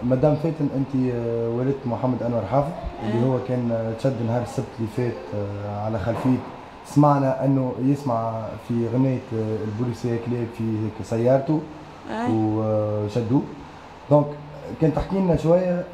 مدام فاتن انت والدة محمد انور حافظ اللي هو كان تشد نهار السبت اللي فات على خلفيه، سمعنا انه يسمع في غنية البوليسية كلاب في هيك سيارته وشدوه. دونك كان تحكي لنا شويه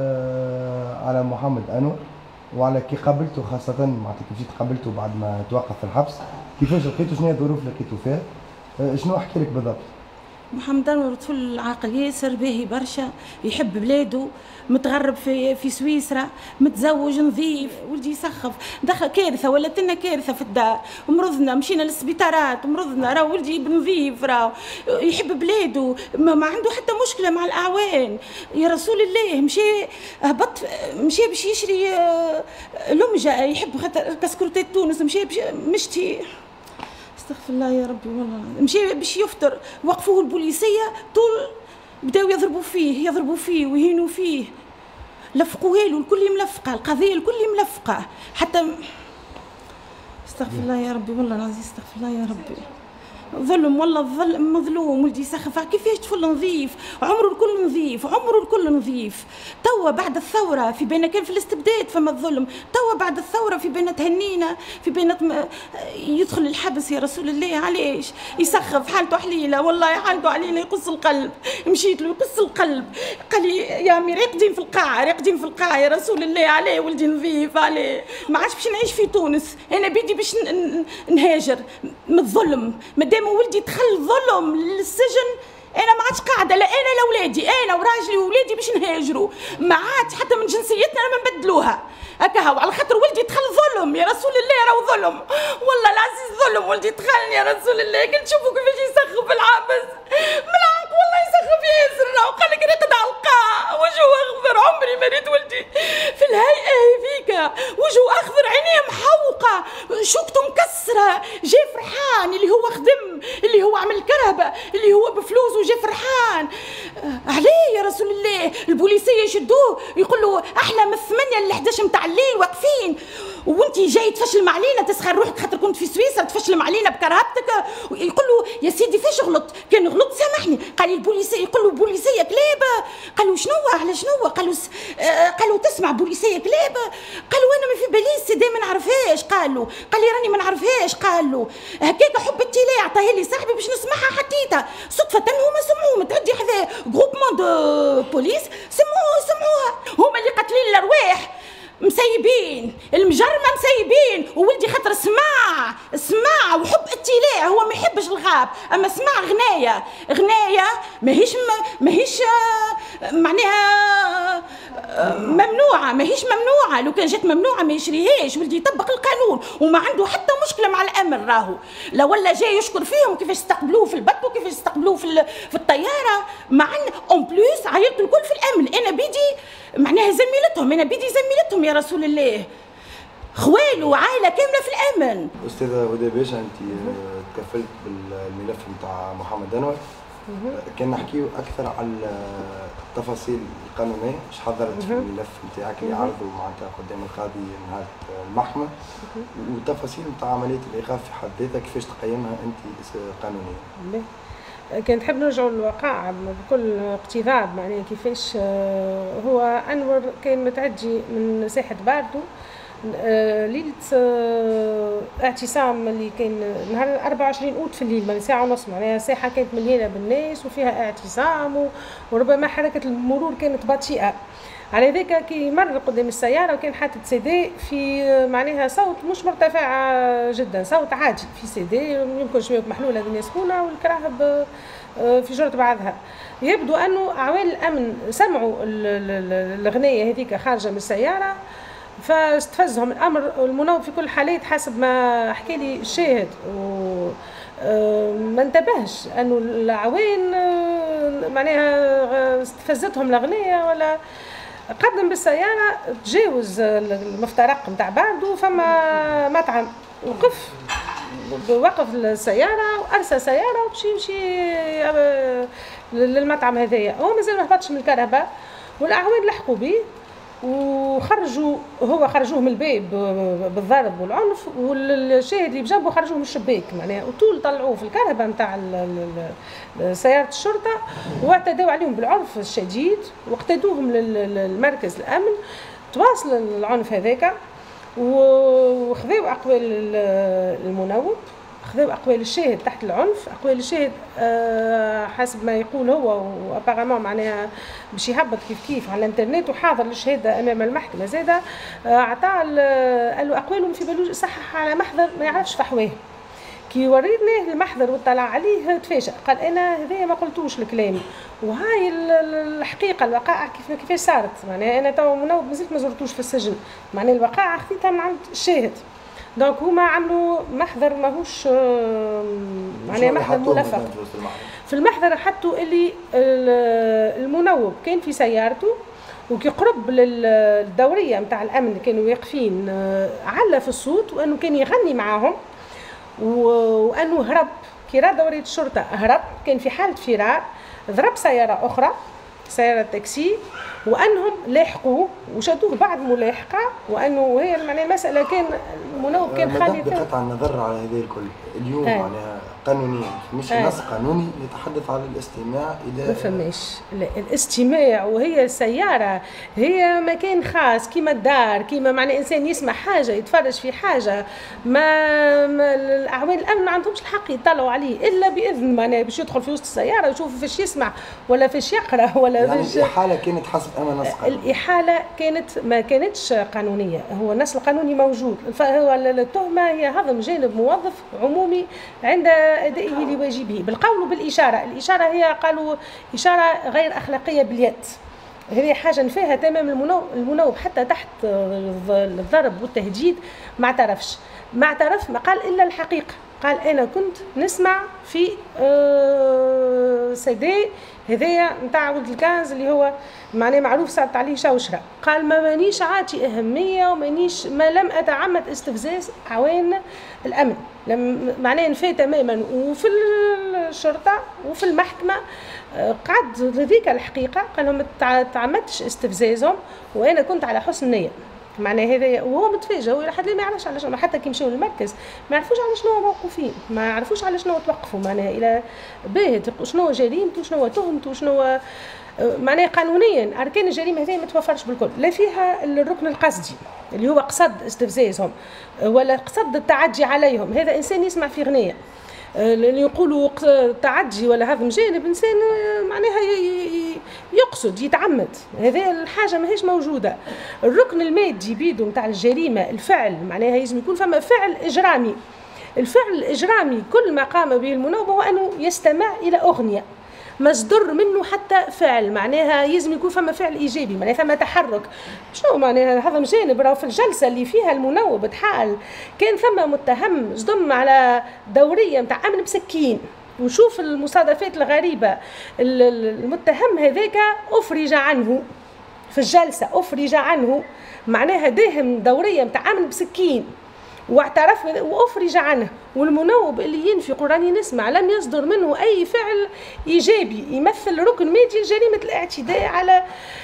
على محمد انور وعلى كي قابلته، خاصة معناتها كيف جيت قابلته بعد ما توقف في الحبس، كيفاش لقيته، شنو هي الظروف اللي لقيته فيها، شنو احكي لك بالضبط؟ محمد انور طفل عاقل ياسر، باهي برشا، يحب بلاده، متغرب في سويسرا، متزوج نظيف، ولدي يسخف، دخل كارثه، ولات لنا كارثه في الدار، مرضنا، مشينا للسبيطارات، مرضنا، راه ولدي بنظيف، راه يحب بلاده، ما عنده حتى مشكله مع الاعوان، يا رسول الله، مشي هبط، مشي باش يشري لمجه، يحب خاطر كسكروتات تونس، مشي مشتي، استغفر الله يا ربي والله، مشي باش يفطر، وقفوه البوليسيه طول، بداو يضربوا فيه ويهينوا فيه، لفقوه له الكل ملفقه، القضيه الكل ملفقه، حتى استغفر الله يا ربي والله العظيم، استغفر الله يا ربي، ظلم والله، الظلم مظلوم، ولدي يسخف، كيفاش طفل نظيف، عمره الكل نظيف، عمره الكل نظيف، توا بعد الثورة في بينا، كان في الاستبداد فما الظلم، توا بعد الثورة في بينا تهنينا، في بينا يدخل الحبس، يا رسول الله، علاش يسخف، حالته حليلة والله، حالته حليلة، يقص القلب، مشيت له يقص القلب، قال لي يا امي راقدين في القاعة، راقدين في القاعة، يا رسول الله، عليه ولدي نظيف، عليه ما عادش باش نعيش في تونس، انا بدي باش نهاجر من الظلم، دام ولدي دخل ظلم للسجن، انا ما عادش قاعده، لا انا لا ولادي، انا وراجلي وولادي باش نهاجروا، ما عادش حتى من جنسيتنا ما نبدلوها هكا، وعلى خاطر ولدي دخل ظلم، يا رسول الله، راهو ظلم والله العزيز، ظلم، ولدي دخل، يا رسول الله، كنت تشوفوا كيفاش يسخف الحابس، ملعب والله يسخف ياسر، راهو قال لك رقد على القاع، وجهه اخضر، عمري ما ريت ولدي في الهيئه هذيك، وجهه اخضر، عينيه محوقه، شوكته مكسره، جا فرحان، اللي هو خدم، اللي هو عمل كرهبه، اللي هو بفلوسه جا فرحان، عليه يا رسول الله، البوليسيه يشدوه يقول له احنا من 8 ل 11 متاع الليل واقفين، وانت جاي تفشلم علينا، تسخر روحك خاطر كنت في سويسرا، تفشلم علينا بكرهبتك، يقول له يا سيدي فاش غلط؟ كان غلط سامحني، قال لي البوليسيه، يقول له بوليسيه كلابه، قالوا شنو على شنو؟ قالوا تسمع بوليسيه كلابه، قالوا انا ما في بالي السيدي ما نعرفهاش، قال لي راني ما نعرفهاش، قال له هكاك حب التلاعه، عطاها لي صاحبي باش نسمعها، حطيتها صدفه، هما سمعوه متعدي حذاه جروبمون دو بوليس، سمعوها، هما اللي قاتلين الارواح، مسيبين المجرمه، مسيبين، وولدي خاطر سمع وحب التلاع، هو ما يحبش الغاب، اما سمع غنايه ماهيش معناها ماهيش ممنوعه، لو كان جات ممنوعه ما يشريهاش، ولدي يطبق القانون، وما عنده حتى مشكله مع الامر، راهو لا ولا جاي يشكر فيهم كيفاش استقبلوه في البط وكيفاش استقبلوه في الطياره، مع اون بلوس عائلته الكل في الامن، انا بدي معناها زميلتهم، انا بدي زميلتهم، يا رسول الله، خوالو وعائله كامله في الامن. استاذه هدى باشا، انت تكفلت بالملف نتاع محمد انور، كان نحكيو اكثر على التفاصيل القانونيه، ايش حضرت في الملف نتاعك اللي عرضوا معناتها قدام القاضي نهار المحكمه، والتفاصيل نتاع عمليه الايقاف في حد ذاتها، كيفاش تقيمها انت قانونيا؟ كان نحب نرجعوا للواقع بكل اقتضاب، معناها كيفاش هو انور كان متعدي من ساحه باردو ليله اعتصام اللي كان نهار 24 اوت في الليل، من ساعه ونص، معناها ساحه كانت مليانه بالناس وفيها اعتصام، وربما حركه المرور كانت بطيئه، على ذاك كي مر قدام السياره وكان حاطط سيدي في معناها صوت مش مرتفع جدا، صوت عادي في سيدي، يمكن شويه محلوله الدنيا سخونه والكراهب في جرة بعضها، يبدو انه اعوان الامن سمعوا الاغنيه هذيك خارجه من السياره، فاستفزهم الامر، المناوب في كل الحالات حسب ما حكى لي الشاهد، ما انتبهش انه الاعوان معناها استفزتهم الاغنيه، ولا قدم بالسياره تجاوز المفترق نتاع باردو، فما مطعم وقف السياره وارسى سياره وباش يمشي للمطعم هذايا، هو مازال ما هبطش من الكهرباء، والاعوان لحقوا به وخرجوا خرجوه من الباب بالضرب والعنف، والشاهد اللي بجنبه خرجوه من الشباك معناها، وطول طلعوه في الكرهبه نتاع سياره الشرطه واعتدوا عليهم بالعنف الشديد واقتدوهم للمركز الامن. تواصل العنف هذاك وخذوا اقوال المنوب، خذوا اقوال الشاهد تحت العنف. اقوال الشاهد حسب ما يقول هو وابارامون معناها باش يهبط كيف على الانترنت وحاضر للشهاده امام المحكمه زاده، عطاه قالوا اقوالهم في بالوش صحح على محضر ما يعرفش فحواه. كي وريناه المحضر واطلع عليه تفاجأ، قال انا هذايا ما قلتوش الكلام، وهاي الحقيقه الوقائع كيفاش صارت. معناها انا تو منوب مازلت ما زرتوش في السجن، معناها الوقائع خذيتها من عند الشاهد. دونك هما عملوا محضر ماهوش معناها محضر ملفق. في المحضر حطوا اللي المنوب كان في سيارته وكي قرب للدوريه نتاع الامن اللي كانوا واقفين على في الصوت، وانه كان يغني معاهم، وانه هرب كي راه دوريه الشرطه هرب، كان في حاله فرار، ضرب سياره اخرى سياره تاكسي، وانهم لاحقوه وشدوه بعد ملاحقه، وانه هي معناها المساله كان المنوب كان خالي. بقطع النظر على هذا الكل اليوم معناها قانونيا مش نص قانوني يتحدث على الاستماع الى ما فماش الاستماع، وهي السياره هي مكان خاص كيما الدار، كيما معنى انسان يسمع حاجه يتفرج في حاجه ما الاعوان الامن ما عندهمش الحق يطلعوا عليه الا باذن، معناها باش يدخل في وسط السياره ويشوف فاش يسمع ولا فاش يقرا ولا يعني فاش. الاحاله كانت حسب نص قانوني. الاحاله ما كانتش قانونيه، هو النص القانوني موجود، فهو التهمه هي هضم جانب موظف عمومي عند أدائه لواجبه بالقول وبالإشارة. الإشارة هي قالوا إشارة غير أخلاقية باليد، هذه حاجة نفاها تمام. المنوب حتى تحت الضرب والتهديد ما اعترفش، ما قال إلا الحقيقة، قال أنا كنت نسمع في سيدي هذايا نتاع ولد الكنز اللي هو معناه معروف صارت عليه شوشرة، قال ما مانيش عاطي أهمية ما لم أتعمد استفزاز أعوان الأمن، معناه نفاه تماما. وفي الشرطة وفي المحكمة قعد لذيك الحقيقة، قال لهم ما تعمدتش استفزازهم وأنا كنت على حسن نية. معناه هذا وهو متفاجئ، هو لحد ما يعرفش علاش، حتى كي مشاو للمركز ما يعرفوش على شنو موقوفين، ما يعرفوش على شنو توقفوا، معناه الى باهت شنو جريمته شنو تهمته شنو معناه قانونيا اركان الجريمه هذه ما توفرش بالكل، لا فيها الركن القصدي اللي هو قصد استفزازهم ولا قصد التعدي عليهم. هذا انسان يسمع في غنيه اللي يقولوا تعدي ولا هذا جانب انسان معناها يقصد يتعمد، هذه الحاجه ماهيش موجوده. الركن المادي بيدو نتاع الجريمه الفعل معناها لازم يكون فما فعل اجرامي. الفعل الاجرامي كل ما قام به المنوب هو انه يستمع الى اغنيه، مصدر منه حتى فعل، معناها لازم يكون فما فعل ايجابي، معناها فما تحرك. شنو معناها هذا جانب؟ راهو في الجلسه اللي فيها المنوب تحال كان ثم متهم صدم على دوريه نتاع امن بسكين، وشوف المصادفات الغريبه، المتهم هذاك افرج عنه في الجلسه، افرج عنه معناها داهم دوريه نتاع امن بسكين واعترف وافرج عنه، والمنوب اللي ينفق راني نسمع لم يصدر منه اي فعل ايجابي يمثل ركن مادي لجريمه الاعتداء على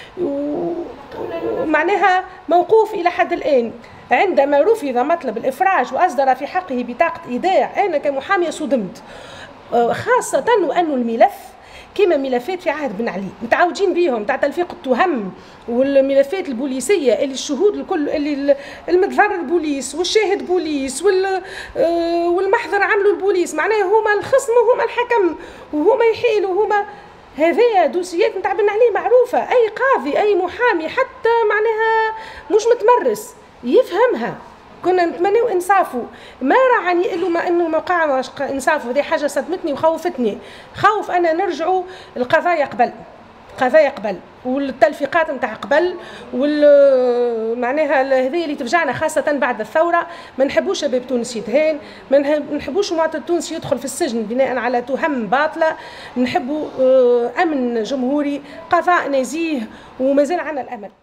معناها موقوف الى حد الان. عندما رفض مطلب الافراج واصدر في حقه بطاقه ايداع، انا كمحاميه صدمت، خاصه وانه الملف كما ملفات في عهد بن علي متعودين بيهم تاع تلفيق التهم، والملفات البوليسيه اللي الشهود الكل اللي المتضرر بوليس والشاهد بوليس والمحضر عملوا البوليس، معناه هما الخصم وهما الحكم وهما يحيلوا، هما هذه دوسيات نتاع بن علي معروفه، اي قاضي اي محامي حتى معناها مش متمرس يفهمها. كنا نتمنوا انصافه، ما رعني الا ما انه موقع انصافه، هذه حاجه صدمتني وخوفتني، خوف انا نرجعوا القضايا قبل والتلفيقات نتاع قبل معناها هذه اللي تفجعنا خاصه بعد الثوره. ما نحبوش شباب تونس يتهان، ما نحبوش مواطن تونسي يدخل في السجن بناء على تهم باطله، نحبوا امن جمهوري، قضاء نزيه، ومازال عندنا الامل.